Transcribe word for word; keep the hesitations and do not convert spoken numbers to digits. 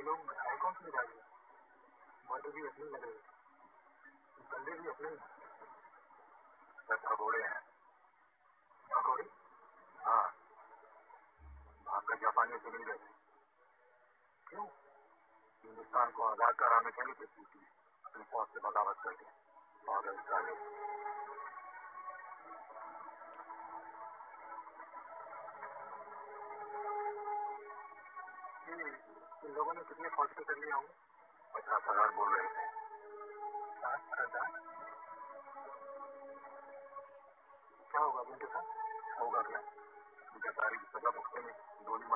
लोग मिठाई कौन सी मिठाई है? मर्द भी अपनी लगे, बंदे भी अपने सब भगोड़े हैं। भगोड़े? हाँ, भाग जापानियों से मिल गए। क्यों? हिंदुस्तान को आजाद कराने के लिए पूछी, अपनी फौज से बगावत करके पागल साले। इन लोगों ने कितने फौज के कर लिए होंगे? पचास हजार बोल रहे थे। सात हजार? क्या होगा उनके साथ? होगा क्या? गद्दारी की सजा भुगतने में गोली